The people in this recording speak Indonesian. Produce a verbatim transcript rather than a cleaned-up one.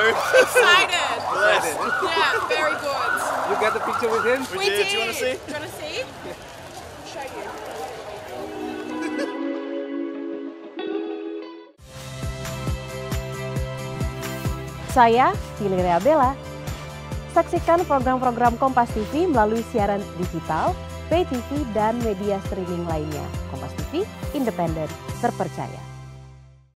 good. Excited. Blessed. Yeah, very good. You got the picture with him? We did. Do you want to see? Do you want to see? Show you. Saya Hilary Abella. Saksikan program-program Kompas T V melalui siaran digital, pay T V, dan media streaming lainnya. Kompas T V, independen, terpercaya.